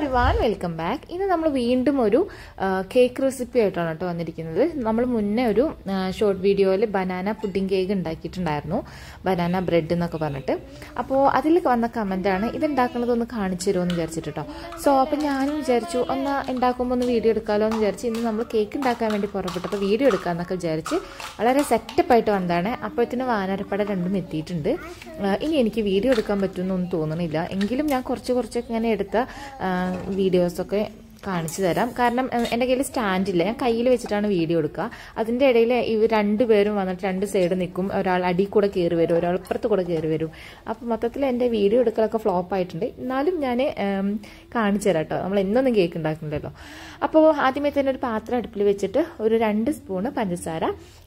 everyone, welcome back. ഇന്ന് നമ്മൾ വീണ്ടും ഒരു കേക്ക് റെസിപ്പി ആയിട്ടാണ് ട്ടോ വന്നിരിക്കുന്നത്. നമ്മൾ മുന്നേ ഒരു ഷോർട്ട് വീഡിയോയിൽ ബനാന പുഡിംഗ് കേക്ക് ഉണ്ടാക്കിയിട്ടുണ്ടായിരുന്നു. ബനാന ബ്രെഡ് എന്നൊക്കെ പറഞ്ഞിട്ട്. അപ്പോൾ അതിൽ വന്ന കമന്റ് ആണ് ഇത് ഉണ്ടാക്കുന്നത് ഒന്ന് കാണിച്ചു തരുമോ എന്ന് വിചാരിച്ചിട്ട് ട്ടോ. സോ അപ്പോൾ ഞാനും വിചാരിച്ചു ഒന്ന് ഉണ്ടാക്കുമ്പോൾ ഒന്ന് വീഡിയോ എടുക്കാമല്ലോ എന്ന് വിചാരിച്ച് ഇന്ന് നമ്മൾ കേക്ക് ഉണ്ടാക്കാൻ വേണ്ടി പുറപ്പെട്ടപ്പോൾ വീഡിയോ എടുക്കാമെന്നൊക്കെ വിചാരിച്ച് വളരെ സെറ്റപ്പ് ആയിട്ട് വന്നതാണ്. അപ്പോഴത്തേന് വാനരപ്പട രണ്ടും എത്തിയിട്ടുണ്ട്. ഇനി എനിക്ക് വീഡിയോ എടുക്കാൻ പറ്റുമെന്നൊന്നും തോന്നുന്നില്ല. എങ്കിലും ഞാൻ കുറച്ചൊക്കെ ഇങ്ങനെ എടുത്ത വീഡിയോസൊക്കെ കാണിച്ചു തരാം. കാരണം എൻ്റെ കയ്യിൽ സ്റ്റാൻഡില്ല, ഞാൻ കയ്യിൽ വെച്ചിട്ടാണ് വീഡിയോ എടുക്കുക. അതിൻ്റെ ഇടയിൽ ഇവർ രണ്ടുപേരും വന്നിട്ട് രണ്ട് സൈഡ് നിൽക്കും. ഒരാൾ അടി കൂടെ കയറി വരും, ഒരാൾ ഇപ്പുറത്ത് കൂടെ കയറി വരും. അപ്പോൾ മൊത്തത്തിൽ എൻ്റെ വീഡിയോ എടുക്കലൊക്കെ ഫ്ലോപ്പ് ആയിട്ടുണ്ട്. എന്നാലും ഞാൻ കാണിച്ചു തരാം കേട്ടോ. നമ്മൾ എന്നൊന്നും കേക്ക് ഉണ്ടാക്കുന്നില്ലല്ലോ. അപ്പോൾ ആദ്യമേ തന്നെ ഒരു പാത്രം അടുപ്പിൽ വെച്ചിട്ട് ഒരു 2 സ്പൂണ് പഞ്ചസാര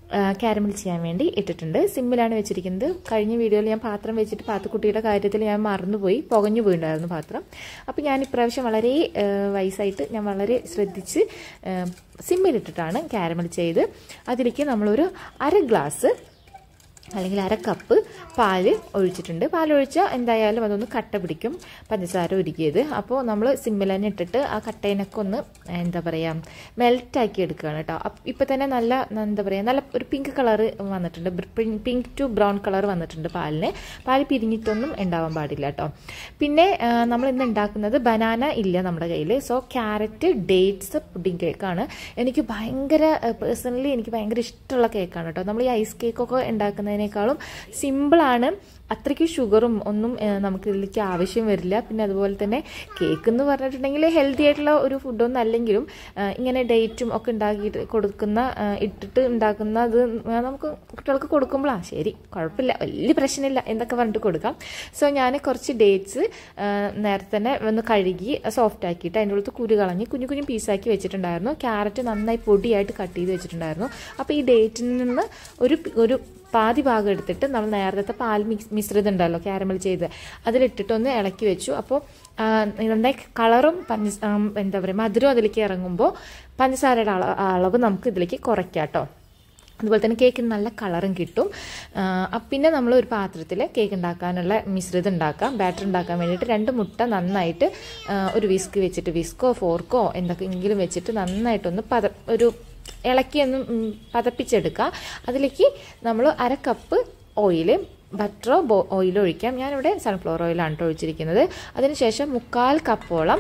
കാരമൽ ചെയ്യാൻ വേണ്ടി ഇട്ടിട്ടുണ്ട്. സിമ്മിലാണ് വെച്ചിരിക്കുന്നത്. കഴിഞ്ഞ വീഡിയോയിൽ ഞാൻ പാത്രം വെച്ചിട്ട് പാത്തുക്കുട്ടിയുടെ കാര്യത്തിൽ ഞാൻ മറന്നുപോയി, പുകഞ്ഞു പോയിട്ടുണ്ടായിരുന്നു പാത്രം. അപ്പോൾ ഞാൻ ഇപ്രാവശ്യം വളരെ വയസ്സായിട്ട് ഞാൻ വളരെ ശ്രദ്ധിച്ച് സിമ്മിലിട്ടിട്ടാണ് കാരമൽ ചെയ്ത് അതിലേക്ക് നമ്മളൊരു 1/2 ഗ്ലാസ് അല്ലെങ്കിൽ 1/2 കപ്പ് പാല് ഒഴിച്ചിട്ടുണ്ട്. പാലൊഴിച്ചാൽ എന്തായാലും അതൊന്ന് കട്ട പിടിക്കും, പഞ്ചസാര ഉരുക്കിയത്. അപ്പോൾ നമ്മൾ സിമ്മിൽ തന്നെ ഇട്ടിട്ട് ആ കട്ടയിനൊക്കെ ഒന്ന് എന്താ പറയുക മെൽറ്റാക്കി എടുക്കുകയാണ് കേട്ടോ. ഇപ്പം തന്നെ നല്ല എന്താ പറയുക നല്ല ഒരു പിങ്ക് കളർ വന്നിട്ടുണ്ട്, പിങ്ക് ടു ബ്രൗൺ കളർ വന്നിട്ടുണ്ട് പാലിന്. പാൽ പിരിഞ്ഞിട്ടൊന്നും ഉണ്ടാവാൻ പാടില്ല കേട്ടോ. പിന്നെ നമ്മൾ ഇന്ന് ഉണ്ടാക്കുന്നത് ബനാന ഇല്ല നമ്മുടെ കയ്യിൽ. സോ ക്യാരറ്റ് ഡേറ്റ്സ് പുഡിംഗ് കേക്കാണ്. എനിക്ക് പേഴ്സണലി എനിക്ക് ഭയങ്കര ഇഷ്ടമുള്ള കേക്കാണ് കേട്ടോ. നമ്മൾ ഈ ഐസ് കേക്കൊക്കെ ഉണ്ടാക്കുന്നതിനേക്കാളും സിമ്പിളാണ്. അത്രയ്ക്ക് ഷുഗറും ഒന്നും നമുക്ക് ഇതിലേക്ക് ആവശ്യം വരില്ല. പിന്നെ അതുപോലെ തന്നെ കേക്ക് എന്ന് പറഞ്ഞിട്ടുണ്ടെങ്കിൽ ഹെൽത്തി ആയിട്ടുള്ള ഒരു ഫുഡൊന്നും അല്ലെങ്കിലും ഇങ്ങനെ ഡേറ്റും ഒക്കെ ഉണ്ടാക്കിയിട്ട് ഇട്ടിട്ട് ഉണ്ടാക്കുന്നത് നമുക്ക് കുട്ടികൾക്ക് കൊടുക്കുമ്പോഴാണ് ശരി, കുഴപ്പമില്ല, വലിയ പ്രശ്നമില്ല എന്നൊക്കെ പറഞ്ഞിട്ട് കൊടുക്കാം. സോ ഞാൻ കുറച്ച് ഡേറ്റ്സ് നേരത്തെ തന്നെ ഒന്ന് കഴുകി സോഫ്റ്റ് ആക്കിയിട്ട് അതിൻ്റെ ഉള്ളത്ത് കുരു കളഞ്ഞ് കുഞ്ഞു കുഞ്ഞു പീസാക്കി വെച്ചിട്ടുണ്ടായിരുന്നു. ക്യാരറ്റ് നന്നായി പൊടിയായിട്ട് കട്ട് ചെയ്ത് വെച്ചിട്ടുണ്ടായിരുന്നു. അപ്പോൾ ഈ ഡേറ്റിൽ നിന്ന് ഒരു പാതി ഭാഗം എടുത്തിട്ട് നമ്മൾ നേരത്തെ പാൽ മിശ്രിതം ഉണ്ടല്ലോ കാരമൽ ചെയ്ത് അതിലിട്ടിട്ടൊന്ന് ഇളക്കി വെച്ചു. അപ്പോൾ നന്നായി കളറും എന്താ പറയുക മധുരം അതിലേക്ക് ഇറങ്ങുമ്പോൾ പഞ്ചസാരയുടെ അളവ് നമുക്ക് ഇതിലേക്ക് കുറയ്ക്കാം കേട്ടോ. അതുപോലെ തന്നെ കേക്കിന് നല്ല കളറും കിട്ടും. പിന്നെ നമ്മൾ ഒരു പാത്രത്തിൽ കേക്ക് ഉണ്ടാക്കാനുള്ള മിശ്രിതം ഉണ്ടാക്കാം. ബാറ്റർ ഉണ്ടാക്കാൻ വേണ്ടിയിട്ട് 2 മുട്ട നന്നായിട്ട് ഒരു വിസ്കോ ഫോർക്കോ എന്തൊക്കെയെങ്കിലും വെച്ചിട്ട് നന്നായിട്ടൊന്ന് ഒരു ഇളക്കിയൊന്ന് പതപ്പിച്ചെടുക്കുക. അതിലേക്ക് നമ്മൾ 1/2 കപ്പ് ഓയില് ബട്ടറോ ഓയിലോ ഒഴിക്കാം. ഞാനിവിടെ സൺഫ്ലവർ ഓയിലാണ് ഒഴിച്ചിരിക്കുന്നത്. അതിനുശേഷം 1/4 കപ്പോളം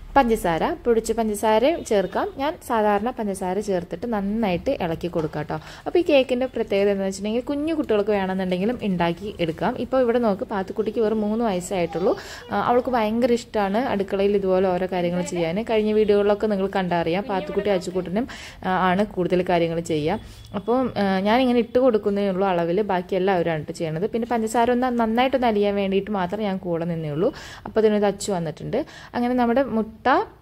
പൊടിച്ച പഞ്ചസാര ചേർക്കാം. ഞാൻ സാധാരണ പഞ്ചസാര ചേർത്തിട്ട് നന്നായിട്ട് ഇളക്കി കൊടുക്കാം കേട്ടോ. അപ്പോൾ ഈ കേക്കിൻ്റെ പ്രത്യേകത എന്ന് വെച്ചിട്ടുണ്ടെങ്കിൽ കുഞ്ഞു കുട്ടികൾക്ക് വേണമെന്നുണ്ടെങ്കിലും ഉണ്ടാക്കി എടുക്കാം. ഇപ്പോൾ ഇവിടെ നോക്ക്, പാത്തുക്കുട്ടിക്ക് വെറും 3 വയസ്സായിട്ടുള്ളൂ. അവൾക്ക് ഭയങ്കര ഇഷ്ടമാണ് അടുക്കളയിൽ ഇതുപോലെ ഓരോ കാര്യങ്ങൾ ചെയ്യാൻ. കഴിഞ്ഞ വീഡിയോകളിലൊക്കെ നിങ്ങൾ കണ്ടറിയാം, പാത്തുക്കുട്ടി അച്ചുക്കുട്ടനും ആണ് കൂടുതൽ കാര്യങ്ങൾ ചെയ്യുക. അപ്പോൾ ഞാനിങ്ങനെ ഇട്ട് കൊടുക്കുന്നേ ഉള്ളൂ അളവിൽ, ബാക്കി എല്ലാവരുമാണ് ചെയ്യണത്. പിന്നെ പഞ്ചസാര നന്നായിട്ടൊന്ന് അലിയാൻ വേണ്ടിയിട്ട് മാത്രം ഞാൻ കൂടെ നിന്നേ ഉള്ളൂ. അപ്പോൾ അതിനൊരു അച്ചു വന്നിട്ടുണ്ട്. അങ്ങനെ നമ്മുടെ മുട്ട,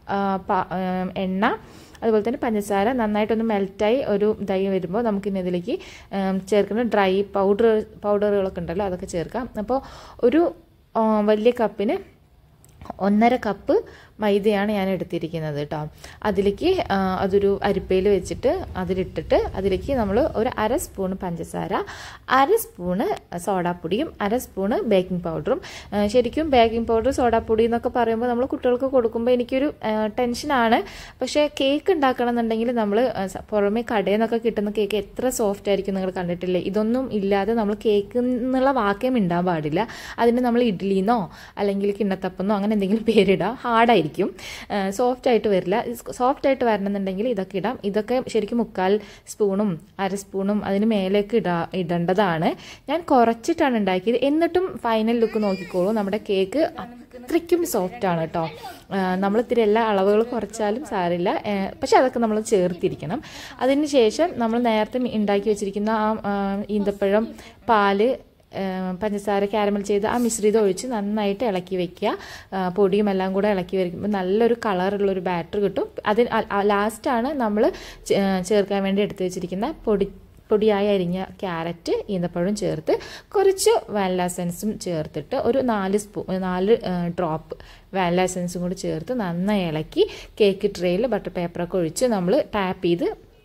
എണ്ണ, അതുപോലെ തന്നെ പഞ്ചസാര നന്നായിട്ടൊന്ന് മെൽറ്റായി ഒരു ഇതായി വരുമ്പോൾ നമുക്കിനി ഇതിലേക്ക് ചേർക്കുന്ന ഡ്രൈ പൗഡറുകളൊക്കെ ഉണ്ടല്ലോ അതൊക്കെ ചേർക്കാം. അപ്പോൾ ഒരു വലിയ കപ്പിന് 1/2 കപ്പ് മൈദയാണ് ഞാൻ എടുത്തിരിക്കുന്നത് കേട്ടോ. അതിലേക്ക് അതൊരു അരിപ്പയിൽ വെച്ചിട്ട് അതിലിട്ടിട്ട് അതിലേക്ക് നമ്മൾ ഒരു 1/2 സ്പൂണ് പഞ്ചസാര, 1/2 സ്പൂണ് സോഡാപ്പൊടിയും 1/2 സ്പൂണ് ബേക്കിംഗ് പൗഡറും. ശരിക്കും ബേക്കിംഗ് പൗഡർ സോഡാപ്പൊടി എന്നൊക്കെ പറയുമ്പോൾ നമ്മൾ കുട്ടികൾക്ക് കൊടുക്കുമ്പോൾ എനിക്കൊരു ടെൻഷനാണ്. പക്ഷേ കേക്ക് ഉണ്ടാക്കണം എന്നുണ്ടെങ്കിൽ നമ്മൾ പുറമെ കടയിൽ നിന്നൊക്കെ കിട്ടുന്ന കേക്ക് എത്ര സോഫ്റ്റ് ആയിരിക്കും നിങ്ങൾ കണ്ടിട്ടില്ലേ. ഇതൊന്നും ഇല്ലാതെ നമ്മൾ കേക്ക് എന്നുള്ള വാക്യം ഉണ്ടാകാൻ പാടില്ല. അതിന് നമ്മൾ ഇഡ്ഡലിന്നോ അല്ലെങ്കിൽ കിണ്ണത്തപ്പെന്നോ അങ്ങനെ എന്തെങ്കിലും പേരിടാം. ഹാർഡായിരിക്കും, സോഫ്റ്റ് ആയിട്ട് വരില്ല. സോഫ്റ്റ് ആയിട്ട് വരണമെന്നുണ്ടെങ്കിൽ ഇതൊക്കെ ഇടാം. ഇതൊക്കെ ശരിക്കും 1/4 സ്പൂണും 1/2 സ്പൂണും അതിന് മേലേക്ക് ഇടേണ്ടതാണ്. ഞാൻ കുറച്ചിട്ടാണ് ഉണ്ടാക്കിയത്. എന്നിട്ടും ഫൈനൽ ലുക്ക് നോക്കിക്കോളൂ, നമ്മുടെ കേക്ക് അത്രയ്ക്കും സോഫ്റ്റ് ആണ് കേട്ടോ. നമ്മൾ ഇത്തിരി എല്ലാ അളവുകൾ കുറച്ചാലും സാരില്ല, പക്ഷെ അതൊക്കെ നമ്മൾ ചേർത്തിരിക്കണം. അതിന് ശേഷം നമ്മൾ നേരത്തെ ഉണ്ടാക്കി വെച്ചിരിക്കുന്ന ആ ഈന്തപ്പഴം, പാല്, പഞ്ചസാര കാരമൽ ചെയ്ത് ആ മിശ്രിതം ഒഴിച്ച് നന്നായിട്ട് ഇളക്കി വെക്കുക. പൊടിയും എല്ലാം കൂടെ ഇളക്കി വയ്ക്കുമ്പോൾ നല്ലൊരു കളറുള്ളൊരു ബാറ്റർ കിട്ടും. ലാസ്റ്റാണ് നമ്മൾ ചേർക്കാൻ വേണ്ടി എടുത്തു വെച്ചിരിക്കുന്ന പൊടിയായി അരിഞ്ഞ ക്യാരറ്റ്, ഈന്തപ്പഴം ചേർത്ത് കുറച്ച് വാനില എസൻസും ചേർത്തിട്ട് ഒരു 4 ഡ്രോപ്പ് വാനില എസൻസും കൂടി ചേർത്ത് നന്നായി ഇളക്കി കേക്ക് ട്രേയിൽ ബട്ടർ പേപ്പറൊക്കെ ഒഴിച്ച് നമ്മൾ ടാപ്പ് ചെയ്ത്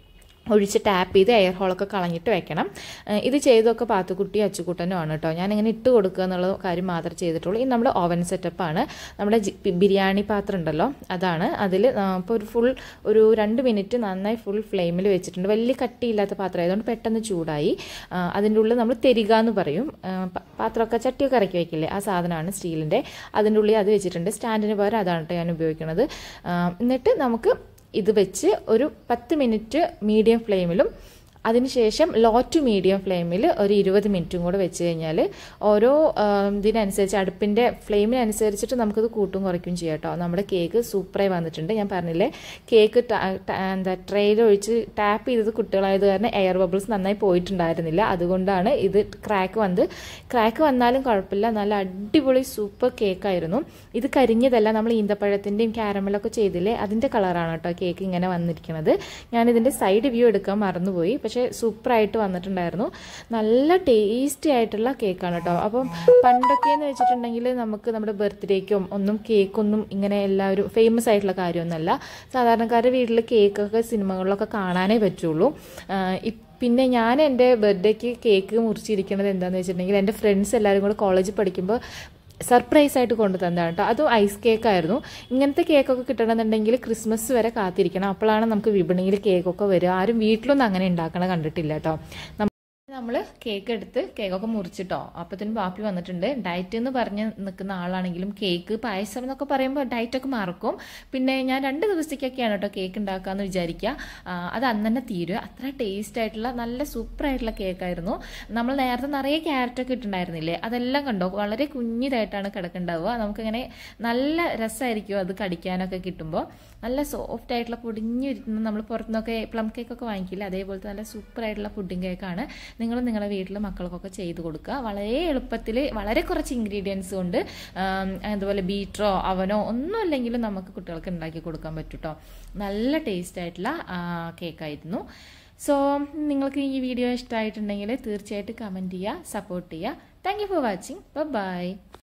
ഒഴിച്ച് ടാപ്പ് ചെയ്ത് എയർ ഹോളൊക്കെ കളഞ്ഞിട്ട് വെക്കണം. ഇത് ചെയ്തൊക്കെ പാത്തുക്കുട്ടി അച്ചുക്കുട്ടനുമാണ് കേട്ടോ. ഞാനിങ്ങനെ ഇട്ട് കൊടുക്കുക എന്നുള്ള കാര്യം മാത്രമേ ചെയ്തിട്ടുള്ളൂ. ഇത് നമ്മുടെ ഓവൻ സെറ്റപ്പാണ്. നമ്മുടെ ബിരിയാണി പാത്രം ഉണ്ടല്ലോ അതാണ്. അതിൽ ഇപ്പോൾ ഒരു 2 മിനിറ്റ് നന്നായി ഫുൾ ഫ്ലെയിമിൽ വെച്ചിട്ടുണ്ട്. വലിയ കട്ടിയില്ലാത്ത പാത്രം ആയതുകൊണ്ട് പെട്ടെന്ന് ചൂടായി. അതിൻ്റെ ഉള്ളിൽ നമ്മൾ തെരിക എന്ന് പറയും. പാത്രമൊക്കെ ചട്ടിയൊക്കെ ഇറക്കി വയ്ക്കില്ലേ, ആ സാധനമാണ് സ്റ്റീലിൻ്റെ. അതിൻ്റെ ഉള്ളിൽ അത് വെച്ചിട്ടുണ്ട്. സ്റ്റാൻഡിന് പകരം അതാണ് കേട്ടോ ഞാൻ ഉപയോഗിക്കുന്നത്. എന്നിട്ട് നമുക്ക് ഇത് വെച്ച് ഒരു 10 മിനിറ്റ് മീഡിയം ഫ്ലെയിമിലും അതിനുശേഷം ലോ ടു മീഡിയം ഫ്ലെയിമിൽ ഒരു 20 മിനിറ്റും കൂടെ വെച്ച് കഴിഞ്ഞാൽ ഓരോ ഇതിനനുസരിച്ച് അടുപ്പിൻ്റെ ഫ്ലെയിമിനനുസരിച്ചിട്ട് നമുക്കത് കൂട്ടും കുറയ്ക്കും ചെയ്യാം കേട്ടോ. നമ്മുടെ കേക്ക് സൂപ്പറായി വന്നിട്ടുണ്ട്. ഞാൻ പറഞ്ഞില്ലേ കേക്ക് ട്രെയിൽ ഒഴിച്ച് ടാപ്പ് ചെയ്തത് കുട്ടികളായത് കാരണം എയർ ബബിൾസ് നന്നായി പോയിട്ടുണ്ടായിരുന്നില്ല. അതുകൊണ്ടാണ് ഇത് ക്രാക്ക് വന്നാലും കുഴപ്പമില്ല. നല്ല അടിപൊളി സൂപ്പർ കേക്കായിരുന്നു. ഇത് കരിഞ്ഞതല്ല, നമ്മൾ ഈന്തപ്പഴത്തിൻ്റെയും ക്യാരമലൊക്കെ ചെയ്തില്ലേ അതിൻ്റെ കളറാണ് കേട്ടോ കേക്ക് ഇങ്ങനെ വന്നിരിക്കുന്നത്. ഞാനിതിൻ്റെ സൈഡ് വ്യൂ എടുക്കാൻ മറന്നുപോയി. പക്ഷേ സൂപ്പറായിട്ട് വന്നിട്ടുണ്ടായിരുന്നു. നല്ല ടേസ്റ്റി ആയിട്ടുള്ള കേക്കാണ് കേട്ടോ. അപ്പം പണ്ടൊക്കെയെന്ന് വെച്ചിട്ടുണ്ടെങ്കിൽ നമുക്ക് നമ്മുടെ ബർത്ത്ഡേക്കും ഒന്നും കേക്കൊന്നും ഇങ്ങനെ എല്ലാവരും ഫേമസ് ആയിട്ടുള്ള കാര്യമൊന്നുമല്ല. സാധാരണക്കാരുടെ വീട്ടിൽ കേക്കൊക്കെ സിനിമകളിലൊക്കെ കാണാനേ പറ്റുള്ളൂ. പിന്നെ ഞാൻ എൻ്റെ ബർത്ത്ഡേക്ക് കേക്ക് മുറിച്ചിരിക്കുന്നത് എന്താണെന്ന് വെച്ചിട്ടുണ്ടെങ്കിൽ എൻ്റെ ഫ്രണ്ട്സ് എല്ലാവരും കൂടെ കോളേജിൽ പഠിക്കുമ്പോൾ സർപ്രൈസായിട്ട് കൊണ്ടു തന്നതാണ് കേട്ടോ. അതും ഐസ് കേക്കായിരുന്നു. ഇങ്ങനത്തെ കേക്കൊക്കെ കിട്ടണമെന്നുണ്ടെങ്കിൽ ക്രിസ്മസ് വരെ കാത്തിരിക്കണം. അപ്പോഴാണ് നമുക്ക് വിപണിയിൽ കേക്കൊക്കെ വരിക. ആരും വീട്ടിലൊന്നും അങ്ങനെ ഉണ്ടാക്കണ കണ്ടിട്ടില്ല കേട്ടോ. നമ്മൾ കേക്ക് എടുത്ത് കേക്കൊക്കെ മുറിച്ചിട്ടോ. അപ്പത്തിനും പാപ്പി വന്നിട്ടുണ്ട്. ഡയറ്റ് എന്ന് പറഞ്ഞ് നിൽക്കുന്ന ആളാണെങ്കിലും കേക്ക് പായസം എന്നൊക്കെ പറയുമ്പോൾ ഡയറ്റൊക്കെ മറക്കും. പിന്നെ ഞാൻ 2 ദിവസത്തേക്കൊക്കെയാണ് കേട്ടോ കേക്ക് ഉണ്ടാക്കാമെന്ന് വിചാരിക്കുക. അത് അന്ന് തന്നെ തീരുക. അത്ര ടേസ്റ്റ് ആയിട്ടുള്ള നല്ല സൂപ്പറായിട്ടുള്ള കേക്കായിരുന്നു. നമ്മൾ നേരത്തെ നിറയെ ക്യാരറ്റൊക്കെ ഇട്ടുണ്ടായിരുന്നില്ലേ, അതെല്ലാം കണ്ടോ വളരെ കുഞ്ഞിതായിട്ടാണ് കിടക്കുന്നുണ്ടാവുക. നമുക്കിങ്ങനെ നല്ല രസമായിരിക്കും അത് കടിക്കാനൊക്കെ കിട്ടുമ്പോൾ. നല്ല സോഫ്റ്റ് ആയിട്ടുള്ള പൊടിഞ്ഞിരിക്കുന്ന നമ്മൾ പുറത്തുനിന്നൊക്കെ പ്ലം കേക്കൊക്കെ വാങ്ങിക്കില്ല, അതേപോലത്തെ നല്ല സൂപ്പറായിട്ടുള്ള പുഡിംഗ് കേക്കാണ്. നിങ്ങൾ നിങ്ങളുടെ വീട്ടിൽ മക്കൾക്കൊക്കെ ചെയ്ത് കൊടുക്കുക. വളരെ എളുപ്പത്തിൽ വളരെ കുറച്ച് ഇൻഗ്രീഡിയൻസ് കൊണ്ട് അതുപോലെ ബീറ്ററോ അവനോ ഒന്നും അല്ലെങ്കിലും നമുക്ക് കുട്ടികൾക്ക് ഉണ്ടാക്കി കൊടുക്കാൻ പറ്റും കേട്ടോ. നല്ല ടേസ്റ്റ് ആയിട്ടുള്ള കേക്കായിരുന്നു. സോ നിങ്ങൾക്ക് ഈ വീഡിയോ ഇഷ്ടമായിട്ടുണ്ടെങ്കിൽ തീർച്ചയായിട്ടും കമൻറ്റ് ചെയ്യുക, സപ്പോർട്ട് ചെയ്യുക. Thank you for watching. By.